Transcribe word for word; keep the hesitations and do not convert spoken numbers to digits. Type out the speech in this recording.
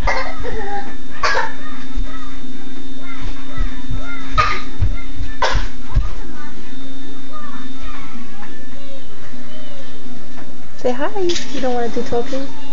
Say hi. You don't want to do talking?